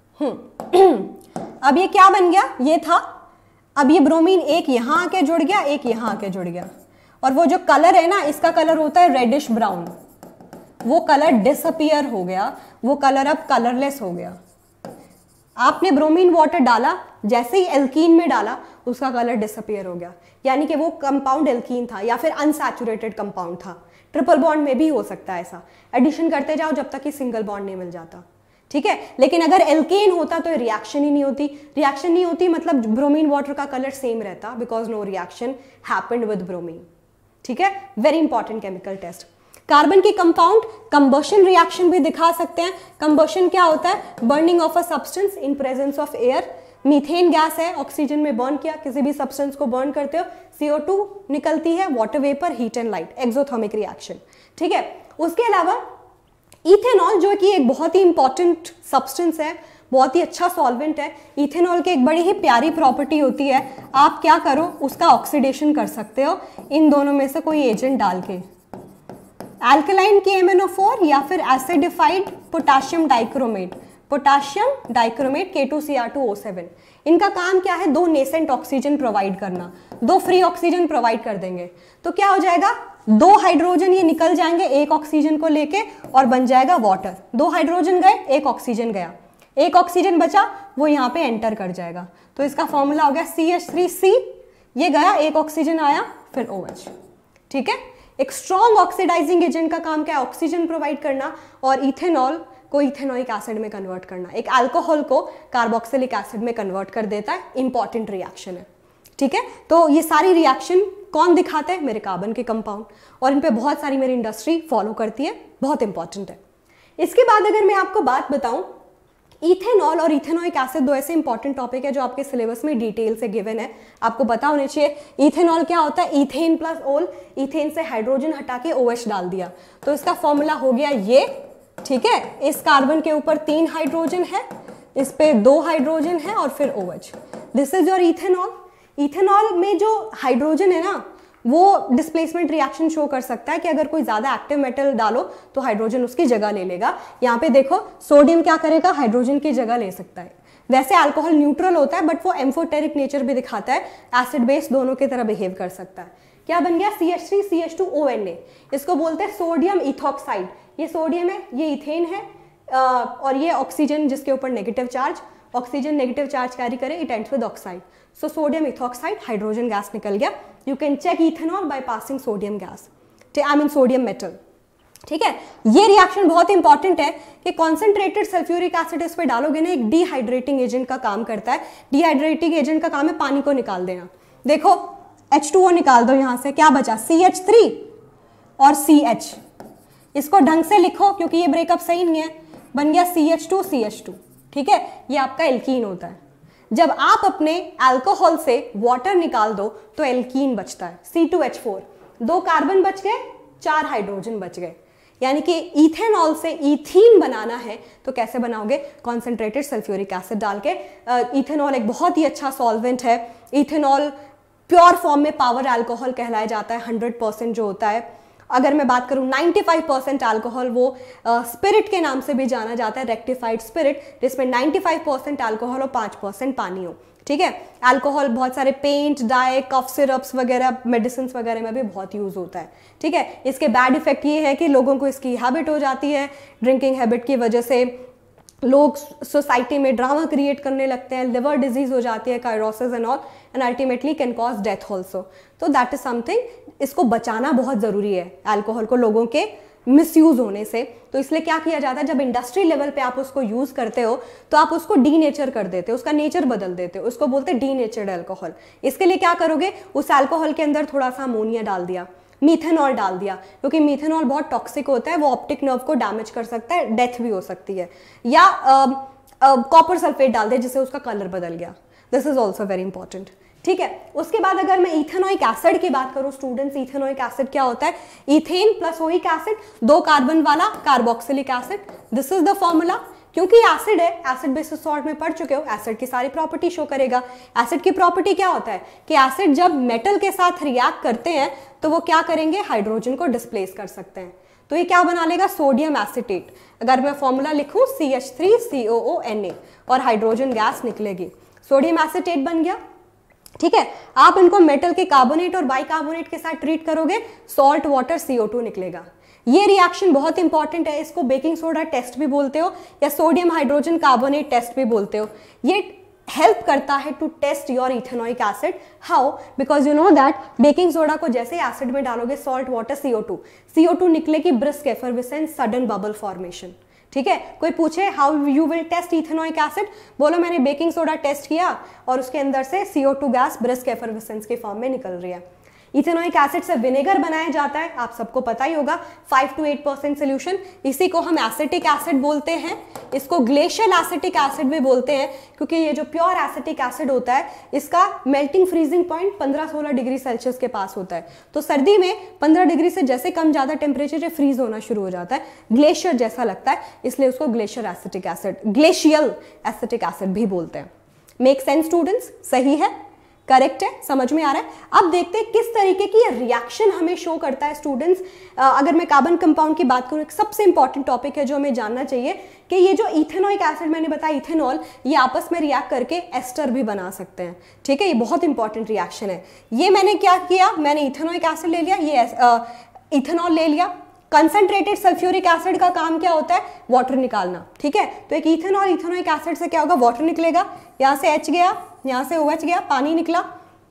अब ये क्या बन गया? ये था, अब ये ब्रोमीन एक यहाँ आके जुड़ गया, एक यहाँ आके जुड़ गया, और वो जो कलर है ना, इसका कलर होता है रेडिश ब्राउन, वो कलर डिसअपियर हो गया, वो कलर अब कलरलेस हो गया। आपने ब्रोमीन वाटर डाला, जैसे ही एल्कीन में डाला उसका कलर डिसअपियर हो गया, यानी कि वो कंपाउंड एल्कीन था या फिर अनसैचुरेटेड कंपाउंड था। ट्रिपल बॉन्ड में भी हो सकता है ऐसा, एडिशन करते जाओ जब तक कि सिंगल बॉन्ड नहीं मिल जाता, ठीक है। लेकिन अगर एल्केन होता तो रिएक्शन ही नहीं होती, रिएक्शन नहीं होती मतलब ब्रोमीन वाटर का कलर सेम रहता, because no reaction happened with bromine, ठीक है। Very important chemical test. Carbon की कंपाउंड कंबशन रिएक्शन भी दिखा सकते हैं। कंबशन क्या होता है? Burning of a substance in presence of air. Methane gas है, ऑक्सीजन में बर्न किया, किसी भी सब्सटेंस को बर्न करते हो, सी ओ टू निकलती है, water vapour, heat and light, exothermic reaction, ठीक है। उसके अलावा इथेनॉल जो कि एक बहुत ही इंपॉर्टेंट सब्सटेंस है, बहुत ही अच्छा सॉल्वेंट है। इथेनॉल की एक बड़ी ही प्यारी प्रॉपर्टी होती है, आप क्या करो उसका ऑक्सीडेशन कर सकते हो इन दोनों में से कोई एजेंट डाल के, अल्कलाइन के एम एन ओ फोर या फिर acidified potassium dichromate, potassium dichromate K two C R two O seven. इनका काम क्या है? दो नेसेंट ऑक्सीजन प्रोवाइड करना, दो फ्री ऑक्सीजन प्रोवाइड कर देंगे, तो क्या हो जाएगा? दो हाइड्रोजन ये निकल जाएंगे एक ऑक्सीजन को लेके और बन जाएगा वाटर। दो हाइड्रोजन गए, एक ऑक्सीजन गया, एक ऑक्सीजन बचा वो यहाँ पे एंटर कर जाएगा, तो इसका फॉर्मूला हो गया सी एच थ्री सी, ये गया, एक ऑक्सीजन आया, फिर ओ एच, ठीक है। एक स्ट्रॉन्ग ऑक्सीडाइजिंग एजेंट का काम क्या है? ऑक्सीजन प्रोवाइड करना, और इथेनॉल को इथेनॉइक एसिड में कन्वर्ट करना, एक अल्कोहल को कार्बोक्सिलिक एसिड में कन्वर्ट कर देता है। इंपॉर्टेंट रिएक्शन है, ठीक है। तो ये सारी रिएक्शन कौन दिखाते हैं? मेरे कार्बन के कंपाउंड, और इन पे बहुत सारी मेरी इंडस्ट्री फॉलो करती है, बहुत इंपॉर्टेंट है। इसके बाद अगर मैं आपको बात बताऊं इथेनॉल और इथेनोइक एसिड दो ऐसे इंपॉर्टेंट टॉपिक है जो आपके सिलेबस में डिटेल से गिवन है, आपको पता होने चाहिए। इथेनॉल क्या होता है, इथेन प्लस ओल, इथेन से हाइड्रोजन हटा के ओएच डाल दिया, तो इसका फॉर्मूला हो गया ये, ठीक है। इस कार्बन के ऊपर तीन हाइड्रोजन है, इस पे दो हाइड्रोजन है और फिर O H, this is your ethanol. Ethanol में जो हाइड्रोजन है ना वो डिस्प्लेसमेंट रिएक्शन शो कर सकता है कि अगर कोई ज्यादा एक्टिव मेटल डालो तो हाइड्रोजन उसकी जगह ले लेगा। यहाँ पे देखो सोडियम क्या करेगा, हाइड्रोजन की जगह ले सकता है। वैसे अल्कोहल न्यूट्रल होता है बट वो एम्फोटेरिक नेचर भी दिखाता है, एसिड बेस दोनों की तरह बिहेव कर सकता है। क्या बन गया, C H three C H two O N A, इसको बोलते हैं सोडियम इथॉक्साइड। ये सोडियम है, ये इथेन है, और ये ऑक्सीजन जिसके ऊपर negative charge, oxygen negative charge carry करे, it ends with oxide, so sodium ethoxide, hydrogen gas निकल गया। You can check ethanol by passing sodium gas, I mean sodium metal, ठीक है। ये रिएक्शन बहुत इंपॉर्टेंट है कि कॉन्सेंट्रेटेड सल्फ्यूरिक एसिड इस पे डालोगे ना, एक डिहाइड्रेटिंग एजेंट का काम करता है। डिहाइड्रेटिंग एजेंट का काम है पानी को निकाल देना। देखो एच टू ओ निकाल दो, यहां से क्या बचा, सी एच थ्री और सी एच, इसको ढंग से लिखो क्योंकि ये ब्रेकअप सही नहीं है, बन गया C H two C H two, ठीक है। ये आपका एल्कीन होता है। जब आप अपने अल्कोहल से वाटर निकाल दो तो एल्कीन बचता है, सी टू एच फोर, दो कार्बन बच गए, चार हाइड्रोजन बच गए। यानी कि इथेनॉल से इथीन बनाना है तो कैसे बनाओगे, कॉन्सेंट्रेटेड सल्फ्यूरिक एसिड डाल के। इथेनॉल एक बहुत ही अच्छा सॉल्वेंट है। इथेनॉल प्योर फॉर्म में पावर अल्कोहल कहलाया जाता है, हंड्रेड परसेंट जो होता है। अगर मैं बात करूं नाइंटी फाइव परसेंट अल्कोहल, वो स्पिरिट uh, के नाम से भी जाना जाता है, रेक्टिफाइड स्पिरिट, जिसमें नाइंटी फाइव परसेंट अल्कोहल और फाइव परसेंट पानी हो, ठीक है। अल्कोहल बहुत सारे पेंट, डाई, कफ सिरप्स वगैरह, मेडिसिन वगैरह में भी बहुत यूज होता है, ठीक है। इसके बैड इफेक्ट ये है कि लोगों को इसकी हैबिट हो जाती है, ड्रिंकिंग हैबिट की वजह से लोग सोसाइटी में ड्रामा क्रिएट करने लगते हैं, लिवर डिजीज हो जाती है, cirrhosis and all, and ultimately can cause death also. तो दैट इज समथिंग, इसको बचाना बहुत ज़रूरी है अल्कोहल को लोगों के मिसयूज होने से। तो इसलिए क्या किया जाता है, जब इंडस्ट्री लेवल पे आप उसको यूज करते हो तो आप उसको डी नेचर कर देते हो, उसका नेचर बदल देते हो, उसको बोलते हैं डी नेचर्ड अल्कोहल। इसके लिए क्या करोगे, उस अल्कोहल के अंदर थोड़ा सा अमोनिया डाल दिया, मीथेनॉल डाल दिया, क्योंकि मीथेनॉल बहुत टॉक्सिक होता है, वो ऑप्टिक नर्व को डैमेज कर सकता है, डेथ भी हो सकती है। या कॉपर सल्फेट डाल दे जिससे उसका कलर बदल गया, this is also very important, ठीक है। उसके बाद अगर मैं इथेनोइक एसिड की बात करूं स्टूडेंट्स, इथेनोइक एसिड क्या होता है, इथेन प्लस ओइक एसिड, दो कार्बन वाला carboxylic acid, this is the formula. क्योंकि एसिड है, एसिड बेसिस सॉल्ट में पढ़ चुके हो, एसिड की सारी प्रॉपर्टी शो करेगा। एसिड की प्रॉपर्टी क्या होता है कि एसिड जब मेटल के साथ रिएक्ट करते हैं तो वो क्या करेंगे, हाइड्रोजन को डिस्प्लेस कर सकते हैं। तो ये क्या बना लेगा, सोडियम एसीटेट। अगर मैं फॉर्मूला लिखूं C H three C O O N A और हाइड्रोजन गैस निकलेगी, सोडियम एसीटेट बन गया, ठीक है। आप इनको मेटल के कार्बोनेट और बाइकार्बोनेट के साथ ट्रीट करोगे, salt water C O two निकलेगा। ये रिएक्शन बहुत इंपॉर्टेंट है, इसको बेकिंग सोडा टेस्ट भी बोलते हो या सोडियम हाइड्रोजन कार्बोनेट टेस्ट भी बोलते हो। ये हेल्प करता है to test your ethanoic acid. How, because you know that baking soda को जैसे एसिड में डालोगे, salt water C O two, C O two निकलेगी brisk effervescence, sudden bubble formation, ठीक है। कोई पूछे how you will test ethanoic acid, बोलो मैंने बेकिंग सोडा टेस्ट किया और उसके अंदर से C O two gas brisk effervescence के फॉर्म में निकल रही है। इथेनोइक एसिड से विनेगर बनाया जाता है, आप सबको पता ही होगा, five to eight percent solution. इसी को हम एसिटिक एसिड बोलते हैं, इसको ग्लेशियल एसिटिक एसिड भी बोलते हैं, क्योंकि ये जो प्योर एसिटिक एसिड होता है इसका मेल्टिंग फ्रीजिंग पॉइंट पंद्रह सोलह डिग्री सेल्सियस के पास होता है। तो सर्दी में पंद्रह डिग्री से जैसे कम ज्यादा टेम्परेचर फ्रीज होना शुरू हो जाता है, ग्लेशियर जैसा लगता है, इसलिए उसको glacier acetic acid, glacial acetic acid भी बोलते हैं। मेक सेंस स्टूडेंट्स, सही है, करेक्ट है, समझ में आ रहा है। अब देखते हैं किस तरीके की रिएक्शन हमें शो करता है स्टूडेंट्स। अगर मैं कार्बन कंपाउंड की बात करूं, एक सबसे इंपॉर्टेंट टॉपिक है जो हमें जानना चाहिए कि ये जो इथेनोइक एसिड मैंने बताया, इथेनॉल, ये आपस में रिएक्ट करके एस्टर भी बना सकते हैं, ठीक है। ये बहुत इंपॉर्टेंट रिएक्शन है। ये मैंने क्या किया, मैंने इथेनोइक एसिड ले लिया, ये इथेनॉल ले लिया। कंसंट्रेटेड सल्फ्यूरिक एसिड का काम क्या होता है, वाटर निकालना, ठीक है। तो एक इथेनॉल इथेनोइक एसिड से क्या होगा, वाटर निकलेगा, यहाँ से H गया, यहाँ से OH गया, पानी निकला,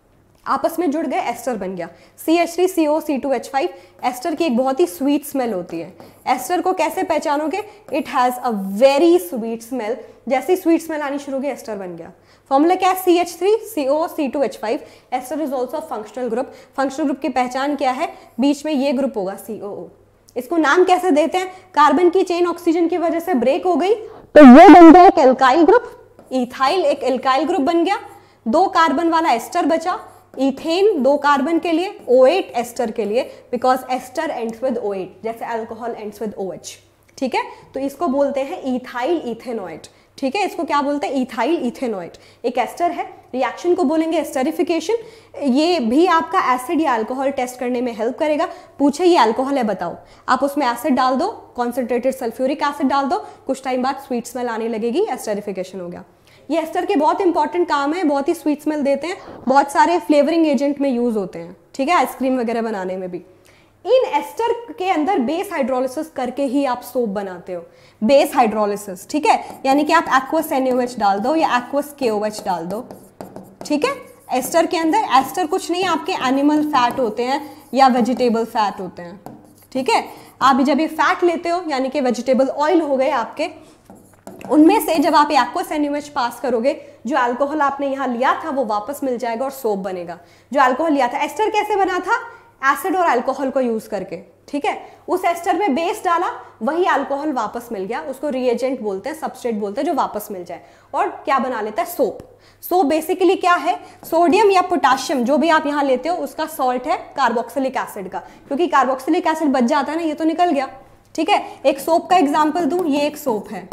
आपस में जुड़ गए, एस्टर बन गया, C H three C O C two H five. Ester की एक बहुत ही स्वीट स्मेल होती है। एस्टर को कैसे पहचानोगे, it has a very sweet smell. जैसे स्वीट स्मेल आनी शुरू हो गई, एस्टर बन गया। फॉर्मूला क्या है, C H three C O C two H five. Ester is also functional group. Functional group की पहचान क्या है, बीच में ये ग्रुप होगा सी ओ ओ। इसको नाम कैसे देते हैं, कार्बन की चेन ऑक्सीजन की वजह से ब्रेक हो गई तो ये बन गया एक एल्काइल ग्रुप, इथाइल एक एल्काइल ग्रुप बन गया, दो कार्बन वाला एस्टर बचा, इथेन दो कार्बन के लिए, O एट एस्टर के लिए, because ester ends with O ate, जैसे अल्कोहल एंड्स विद OH, ठीक है। तो इसको बोलते हैं इथाइल इथेनॉइड, ठीक है, इसको क्या बोलते हैं, इथाइल इथेनॉइड। एक एस्टर है, रिएक्शन को बोलेंगे एस्टरिफिकेशन। ये भी आपका एसिड या अल्कोहल टेस्ट करने में हेल्प करेगा। पूछे ये अल्कोहल है बताओ, आप उसमें एसिड डाल दो, कॉन्सेंट्रेटेड सल्फ्यूरिक एसिड डाल दो, कुछ टाइम बाद स्वीट स्मेल आने लगेगी, एस्टरिफिकेशन हो गया। ये एस्टर के बहुत इंपॉर्टेंट काम है, बहुत ही स्वीट स्मेल देते हैं, बहुत सारे फ्लेवरिंग एजेंट में यूज होते हैं, ठीक है, आइसक्रीम वगैरह बनाने में भी। इन एस्टर के अंदर बेस हाइड्रोलिसिस करके ही आप सोप बनाते हो, बेस हाइड्रोलिसिस, ठीक है, यानी कि आप एक्वस एन ओ एच डाल दो या एक्वस के ओ एच डाल दो, ठीक है। एस्टर के अंदर, एस्टर कुछ नहीं आपके एनिमल फैट होते हैं या वेजिटेबल फैट होते हैं, ठीक है। आप जब ये फैट लेते हो यानी कि वेजिटेबल ऑयल हो गए आपके, उनमें से जब आप aqueous N O H pass करोगे, जो अल्कोहल आपने यहाँ लिया था वो वापस मिल जाएगा और सोप बनेगा। जो अल्कोहल लिया था, एस्टर कैसे बना था, एसिड और अल्कोहल को यूज करके, ठीक है, उस एस्टर में बेस डाला, वही अल्कोहल वापस मिल गया, उसको रिएजेंट बोलते हैं, सबस्ट्रेट बोलते हैं, जो वापस मिल जाए और क्या बना लेता है, सोप। सोप बेसिकली क्या है, सोडियम या पोटाशियम जो भी आप यहाँ लेते हो उसका सॉल्ट है कार्बोक्सिलिक एसिड का, क्योंकि कार्बोक्सिलिक एसिड बच जाता है ना, ये तो निकल गया, ठीक है। एक सोप का एग्जाम्पल दूं, ये एक सोप है,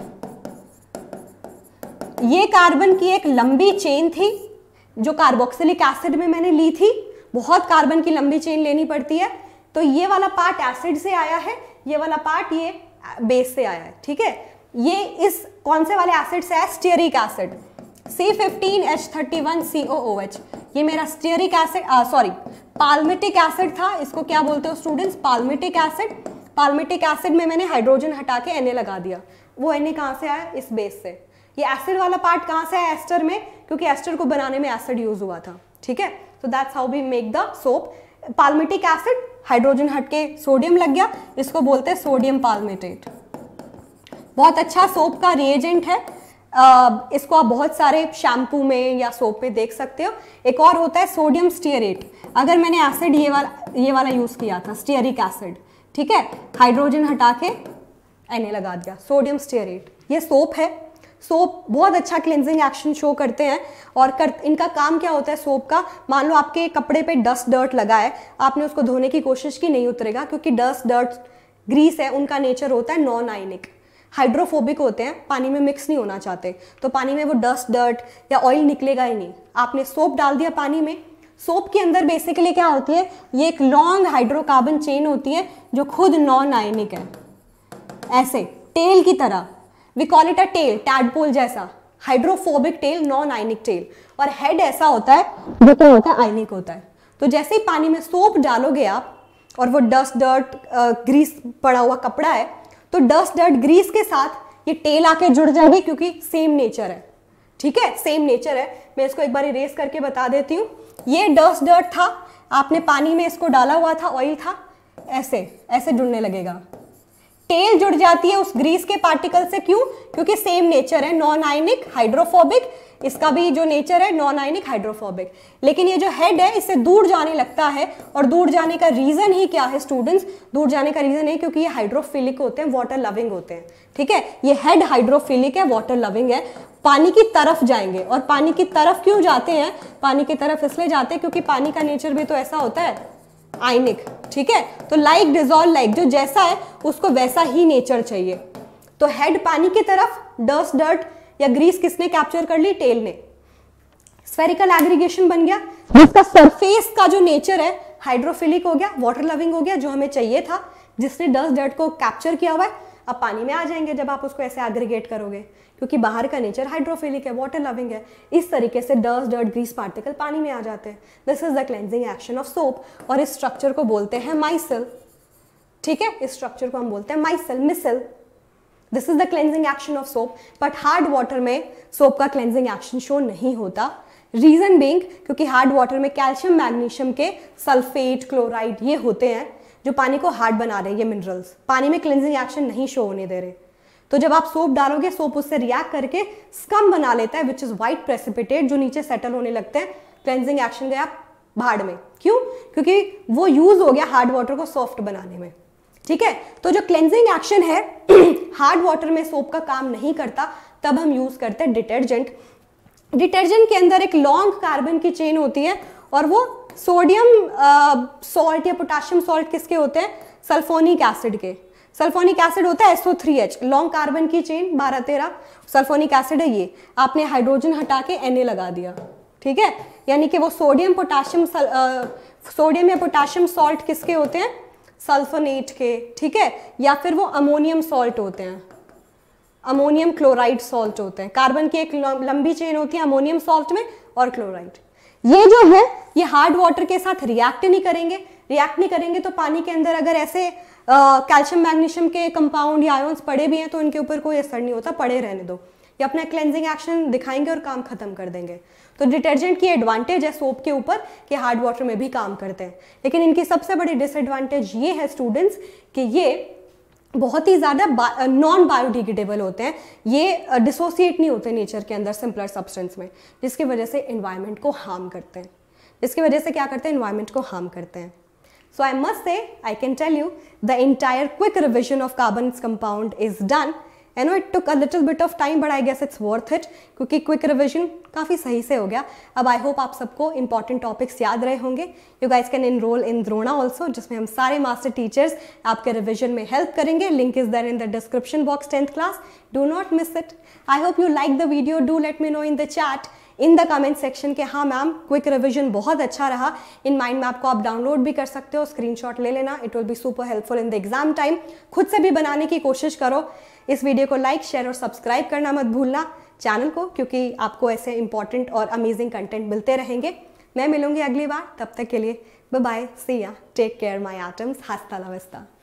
ये कार्बन की एक लंबी चेन थी जो कार्बोक्सिलिक एसिड में मैंने ली थी, बहुत कार्बन की लंबी चेन लेनी पड़ती है, तो ये वाला पार्ट एसिड से आया है, ये वाला पार्ट ये बेस से आया है, ठीक है। ये इस कौन से वाले एसिड से है, stearic acid, C fifteen H thirty one C O O H, ये मेरा stearic acid, sorry palmitic acid था, इसको क्या बोलते हो students, palmitic acid. Palmitic acid में मैंने हाइड्रोजन हटा के Na लगा दिया, वो Na कहाँ से आया, इस बेस से। ये एसिड वाला पार्ट कहाँ से आया, एस्टर में, क्योंकि एस्टर को बनाने में एसिड यूज हुआ था, ठीक है। So that's how we make the soap. Palmitic acid, hydrogen हट के सोडियम लग गया, इसको बोलते हैं सोडियम पाल्मिटेट। बहुत अच्छा सोप का रिएजेंट है, uh, इसको आप बहुत सारे शैम्पू में या सोप में देख सकते हो। एक और होता है सोडियम स्टीयरेट, अगर मैंने एसिड ये वाला ये वाला यूज किया था, स्टीयरिक एसिड, ठीक है, हाइड्रोजन हटा के Na लगा दिया, सोडियम स्टीयरेट, ये सोप है। सोप बहुत अच्छा क्लिनजिंग एक्शन शो करते हैं और कर, इनका काम क्या होता है सोप का, मान लो आपके कपड़े पे डस्ट डर्ट लगा है, आपने उसको धोने की कोशिश की, नहीं उतरेगा, क्योंकि डस्ट डर्ट ग्रीस है, उनका नेचर होता है नॉन आयनिक, हाइड्रोफोबिक होते हैं, पानी में मिक्स नहीं होना चाहते, तो पानी में वो डस्ट डर्ट या ऑयल निकलेगा ही नहीं। आपने सोप डाल दिया पानी में, सोप के अंदर बेसिकली क्या होती है, ये एक लॉन्ग हाइड्रोकार्बन चेन होती है जो खुद नॉन आयनिक है, ऐसे टेल की तरह, we call it a tail, tadpole जैसा, hydrophobic tail, non ionic tail, और हेड ऐसा होता है जो क्या होता है, आयनिक होता है। तो जैसे ही पानी में सोप डालोगे आप और वो डस्ट डर्ट ग्रीस पड़ा हुआ कपड़ा है, तो डस्ट डर्ट ग्रीस के साथ ये टेल आके जुड़ जाएगी, क्योंकि सेम नेचर है, ठीक है, सेम नेचर है। मैं इसको एक बार इरेज करके बता देती हूँ। ये डस्ट डर्ट था, आपने पानी में इसको डाला हुआ था, ऑयल था, ऐसे ऐसे जुड़ने लगेगा, टेल जुड़ जाती है उस ग्रीस के पार्टिकल से, क्यों, क्योंकि सेम नेचर है, नॉन आयनिक हाइड्रोफोबिक, इसका भी जो नेचर है नॉन आयनिक हाइड्रोफोबिक। लेकिन ये जो हेड है इससे दूर जाने लगता है, और दूर जाने का रीजन ही क्या है स्टूडेंट्स, दूर जाने का रीजन है क्योंकि ये हाइड्रोफिलिक होते हैं, वाटर लविंग होते हैं, ठीक है। ये हेड हाइड्रोफिलिक है, वाटर लविंग है, पानी की तरफ जाएंगे। और पानी की तरफ क्यों जाते हैं, पानी की तरफ इसलिए जाते हैं क्योंकि पानी का नेचर भी तो ऐसा होता है, आयनिक, ठीक है। तो लाइक डिजॉल्व लाइक, जो जैसा है उसको वैसा ही नेचर चाहिए। तो हेड पानी की तरफ, डस्ट डर्ट या ग्रीस किसने कैप्चर कर ली, टेल ने। स्फेरिकल एग्रीगेशन बन गया, जिसका सरफेस का जो नेचर है हाइड्रोफिलिक हो गया, वाटर लविंग हो गया, जो हमें चाहिए था, जिसने डस्ट डर्ट को कैप्चर किया हुआ है, अब पानी में आ जाएंगे जब आप उसको ऐसे एग्रीगेट करोगे, क्योंकि बाहर का नेचर हाइड्रोफिलिक है, वाटर लविंग है। इस तरीके से डस्ट डर्ट ग्रीस पार्टिकल पानी में आ जाते हैं। This is the cleansing action of soap, और इस स्ट्रक्चर को बोलते हैं माइसेल, ठीक है, इस स्ट्रक्चर को हम बोलते हैं micelle, micelle. This is the cleansing action of soap, but hard water में सोप का क्लेंजिंग एक्शन शो नहीं होता। रीजन बीइंग, क्योंकि हार्ड वाटर में कैल्शियम मैग्नीशियम के सल्फेट, क्लोराइड ये होते हैं जो पानी को हार्ड बना रहे हैं, ये मिनरल्स पानी में क्लेंजिंग एक्शन नहीं शो होने दे रहे। तो जब आप सोप डालोगे, सोप उससे रिएक्ट करके स्कम बना लेता है, विच इज व्हाइट प्रेसिपिटेट, जो नीचे सेटल होने लगते हैं, क्लेंजिंग एक्शन गया भाड़ में। क्यों, क्योंकि वो यूज हो गया हार्ड वाटर को सॉफ्ट बनाने में, ठीक है। तो जो क्लेंजिंग एक्शन है हार्ड वाटर में सोप का काम नहीं करता, तब हम यूज करते हैं डिटर्जेंट। डिटर्जेंट के अंदर एक लॉन्ग कार्बन की चेन होती है और वो सोडियम सॉल्ट या पोटाशियम सॉल्ट किसके होते हैं, सल्फोनिक एसिड के। सल्फोनिक एसिड होता है S O three H, long carbon की चेन बारह तेरह, सल्फोनिक एसिड है ये। आपने हाइड्रोजन हटा के Na लगा दिया, ठीक है, यानी कि वो सोडियम पोटाशियम सोडियम या पोटाशियम सॉल्ट किसके होते हैं, सल्फोनेट के, ठीक है, या फिर वो अमोनियम सॉल्ट होते हैं, अमोनियम क्लोराइड सॉल्ट होते हैं। कार्बन की एक लंबी चेन होती है अमोनियम सॉल्ट में और क्लोराइड। ये जो है ये हार्ड वाटर के साथ रिएक्ट नहीं करेंगे, रिएक्ट नहीं करेंगे तो पानी के अंदर अगर ऐसे कैल्शियम मैग्नीशियम के कंपाउंड या आयोन्स पड़े भी हैं तो इनके ऊपर कोई असर नहीं होता, पड़े रहने दो, ये अपना क्लेंजिंग एक्शन दिखाएंगे और काम खत्म कर देंगे। तो डिटर्जेंट की एडवांटेज है सोप के ऊपर कि हार्ड वाटर में भी काम करते हैं, लेकिन इनकी सबसे बड़ी डिसएडवांटेज ये है स्टूडेंट्स कि ये बहुत ही ज़्यादा नॉन बायोडिग्रेडेबल होते हैं, ये डिसोसिएट नहीं होते नेचर के अंदर सिंपलर सब्सटेंस में, जिसकी वजह से एनवायरनमेंट को हार्म करते हैं, जिसकी वजह से क्या करते हैं, एनवायरनमेंट को हार्म करते हैं। So I must say, I can tell you, the entire quick revision of carbons compound is done. I know it took a little bit of time, but I guess it's worth it, क्योंकि क्विक रिविजन काफ़ी सही से हो गया। अब आई होप आप सबको इंपॉर्टेंट टॉपिक्स याद रहे होंगे। You guys can enroll in Drona also, जिसमें हम सारे मास्टर टीचर्स आपके रिविजन में हेल्प करेंगे। Link is there in the description box, tenth class, do not miss it. I hope you like the video, do let me know in the chat in the comment section के हाँ मैम क्विक रिवीजन बहुत अच्छा रहा। इन माइंड मैप को आप डाउनलोड भी कर सकते हो, स्क्रीनशॉट ले लेना, it will be super helpful in the exam time. खुद से भी बनाने की कोशिश करो। इस वीडियो को लाइक, शेयर और सब्सक्राइब करना मत भूलना चैनल को, क्योंकि आपको ऐसे इंपॉर्टेंट और अमेजिंग कंटेंट मिलते रहेंगे। मैं मिलूंगी अगली बार, तब तक के लिए बाय बाय, सी या, टेक केयर माय एटम्स, हस्ता ला विस्ता।